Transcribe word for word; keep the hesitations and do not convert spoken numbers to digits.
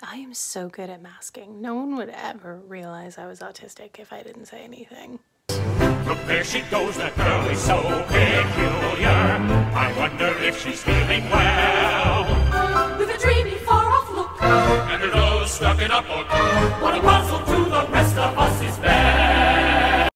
I am so good at masking. No one would ever realize I was autistic if I didn't say anything. Look, there she goes, that girl is so peculiar. I wonder if she's feeling well. With a dreamy, far-off look, And her nose stuck in a book. what a puzzle to the rest of us.